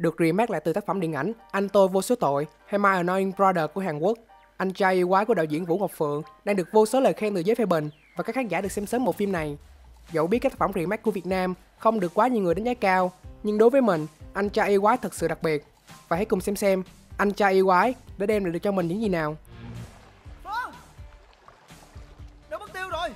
được remake lại từ tác phẩm điện ảnh Anh Tôi Vô Số Tội hay My Annoying Brother của Hàn Quốc. Anh Trai Yêu Quái của đạo diễn Vũ Ngọc Phượng đang được vô số lời khen từ giới phê bình và các khán giả được xem sớm bộ phim này. Dẫu biết các tác phẩm remake của Việt Nam không được quá nhiều người đánh giá cao, nhưng đối với mình, Anh Trai Yêu Quái thật sự đặc biệt. Và hãy cùng xem Anh Trai Yêu Quái đã đem lại được cho mình những gì nào. Phong! Nó mất tiêu rồi!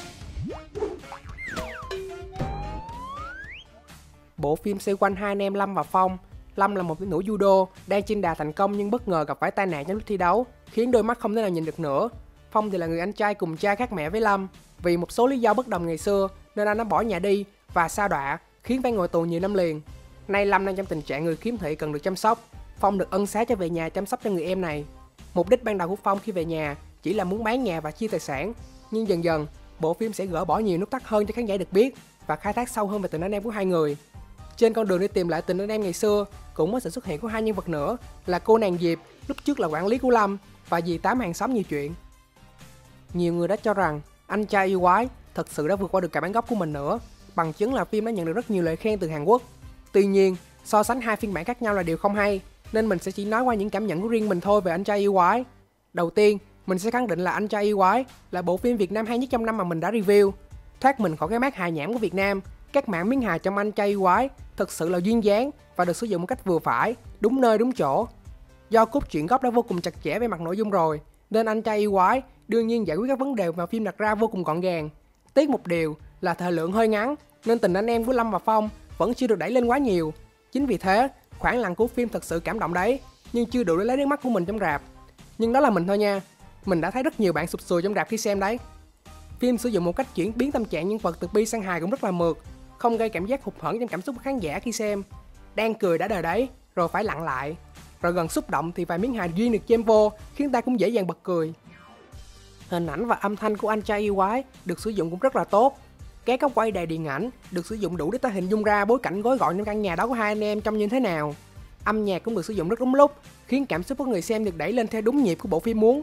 Bộ phim xoay quanh hai anh em Lâm và Phong. Lâm là một tuyển thủ judo đang trên đà thành công nhưng bất ngờ gặp phải tai nạn trong lúc thi đấu, khiến đôi mắt không thể nào nhìn được nữa. Phong thì là người anh trai cùng cha khác mẹ với Lâm. Vì một số lý do bất đồng ngày xưa nên anh đã bỏ nhà đi và sa đọa, khiến phải ngồi tù nhiều năm liền. Nay Lâm đang trong tình trạng người khiếm thị cần được chăm sóc. Phong được ân xá cho về nhà chăm sóc cho người em này. Mục đích ban đầu của Phong khi về nhà chỉ là muốn bán nhà và chia tài sản, nhưng dần dần bộ phim sẽ gỡ bỏ nhiều nút thắt hơn cho khán giả được biết và khai thác sâu hơn về tình anh em của hai người. Trên con đường đi tìm lại tình anh em ngày xưa cũng có sự xuất hiện của hai nhân vật nữa là cô nàng Diệp, lúc trước là quản lý của Lâm, và dì Tám hàng xóm nhiều chuyện. Nhiều người đã cho rằng Anh Trai Yêu Quái thật sự đã vượt qua được cả bản gốc của mình nữa, bằng chứng là phim đã nhận được rất nhiều lời khen từ Hàn Quốc. Tuy nhiên, so sánh hai phiên bản khác nhau là điều không hay, nên mình sẽ chỉ nói qua những cảm nhận của riêng mình thôi về Anh Trai Yêu Quái. Đầu tiên, mình sẽ khẳng định là Anh Trai Yêu Quái là bộ phim Việt Nam hay nhất trong năm mà mình đã review. Thoát mình khỏi cái mác hài nhảm của Việt Nam, các mảng miếng hài trong Anh Trai Yêu Quái thực sự là duyên dáng và được sử dụng một cách vừa phải, đúng nơi đúng chỗ. Do cốt truyện gốc đã vô cùng chặt chẽ về mặt nội dung rồi, nên Anh Trai Yêu Quái đương nhiên giải quyết các vấn đề mà phim đặt ra vô cùng gọn gàng. Tiếc một điều là thời lượng hơi ngắn, nên tình anh em của Lâm và Phong vẫn chưa được đẩy lên quá nhiều. Chính vì thế, khoảng lặng của phim thật sự cảm động đấy, nhưng chưa đủ để lấy nước mắt của mình trong rạp. Nhưng đó là mình thôi nha, mình đã thấy rất nhiều bạn sụp sùi trong rạp khi xem đấy. Phim sử dụng một cách chuyển biến tâm trạng nhân vật từ bi sang hài cũng rất là mượt, không gây cảm giác hụt hẫng trong cảm xúc của khán giả khi xem. Đang cười đã đời đấy, rồi phải lặng lại, rồi gần xúc động thì vài miếng hài duyên được chêm vô khiến ta cũng dễ dàng bật cười. Hình ảnh và âm thanh của Anh Trai Yêu Quái được sử dụng cũng rất là tốt. Các góc quay đầy điện ảnh được sử dụng đủ để ta hình dung ra bối cảnh gói gọn trong căn nhà đó của hai anh em trông như thế nào. Âm nhạc cũng được sử dụng rất đúng lúc, khiến cảm xúc của người xem được đẩy lên theo đúng nhịp của bộ phim muốn.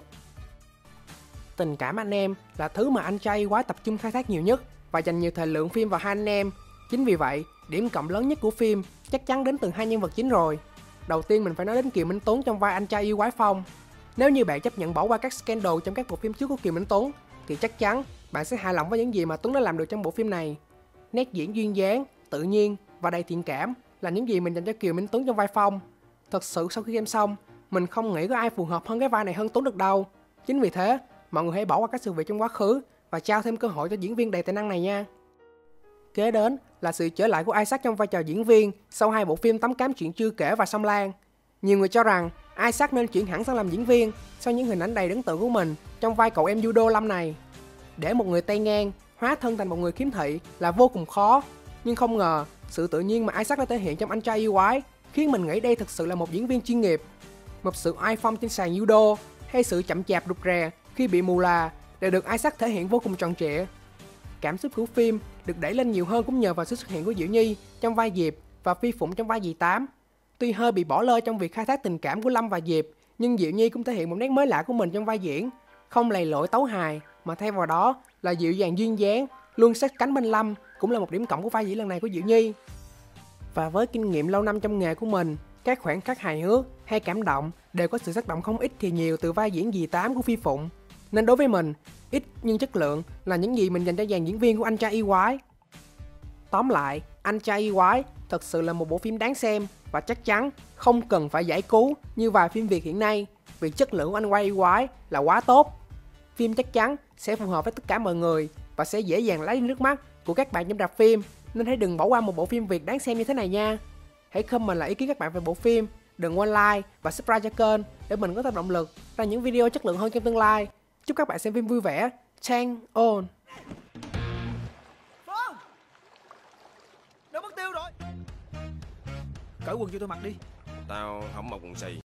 Tình cảm anh em là thứ mà Anh Trai Yêu Quái tập trung khai thác nhiều nhất và dành nhiều thời lượng phim vào hai anh em. Chính vì vậy, điểm cộng lớn nhất của phim chắc chắn đến từ hai nhân vật chính rồi. Đầu tiên mình phải nói đến Kiều Minh Tuấn trong vai Anh Trai Yêu Quái Phong. Nếu như bạn chấp nhận bỏ qua các scandal trong các bộ phim trước của Kiều Minh Tuấn thì chắc chắn bạn sẽ hài lòng với những gì mà Tuấn đã làm được trong bộ phim này. Nét diễn duyên dáng, tự nhiên và đầy thiện cảm là những gì mình dành cho Kiều Minh Tuấn trong vai Phong. Thật sự sau khi xem xong, mình không nghĩ có ai phù hợp hơn cái vai này hơn Tuấn được đâu. Chính vì thế, mọi người hãy bỏ qua các sự việc trong quá khứ và trao thêm cơ hội cho diễn viên đầy tài năng này nha. Kế đến là sự trở lại của Isaac trong vai trò diễn viên sau hai bộ phim Tấm Cám Chuyện Chưa Kể và Sông Lan. Nhiều người cho rằng Isaac nên chuyển hẳn sang làm diễn viên sau những hình ảnh đầy ấn tượng của mình trong vai cậu em judo Lâm này. Để một người tay ngang hóa thân thành một người khiếm thị là vô cùng khó, nhưng không ngờ sự tự nhiên mà Isaac đã thể hiện trong Anh Trai Yêu Quái khiến mình nghĩ đây thực sự là một diễn viên chuyên nghiệp. Một sự oai phong trên sàn judo hay sự chậm chạp rụt rè khi bị mù là đều được Isaac thể hiện vô cùng tròn trịa. Cảm xúc của phim được đẩy lên nhiều hơn cũng nhờ vào sự xuất hiện của Diệu Nhi trong vai Diệp và Phi Phụng trong vai dì Tám. Tuy hơi bị bỏ lơ trong việc khai thác tình cảm của Lâm và Diệp, nhưng Diệu Nhi cũng thể hiện một nét mới lạ của mình trong vai diễn, không lầy lội tấu hài mà thay vào đó là dịu dàng duyên dáng, luôn sát cánh bên Lâm cũng là một điểm cộng của vai diễn lần này của Diệu Nhi. Và với kinh nghiệm lâu năm trong nghề của mình, các khoảnh khắc hài hước hay cảm động đều có sự tác động không ít thì nhiều từ vai diễn dì Tám của Phi Phụng. Nên đối với mình, ít nhưng chất lượng là những gì mình dành cho dàn diễn viên của Anh Trai Yêu Quái. Tóm lại, Anh Trai Yêu Quái thật sự là một bộ phim đáng xem và chắc chắn không cần phải giải cứu như vài phim Việt hiện nay, vì chất lượng của Anh Trai Yêu Quái là quá tốt. Phim chắc chắn sẽ phù hợp với tất cả mọi người và sẽ dễ dàng lấy nước mắt của các bạn trong rạp phim, nên hãy đừng bỏ qua một bộ phim Việt đáng xem như thế này nha. Hãy comment lại ý kiến các bạn về bộ phim, đừng quên like và subscribe cho kênh để mình có thêm động lực ra những video chất lượng hơn trong tương lai. Chúc các bạn xem phim vui vẻ. Chang on. Phong! Nó mất tiêu rồi! Cởi quần cho tôi mặc đi. Tao không mặc quần xì.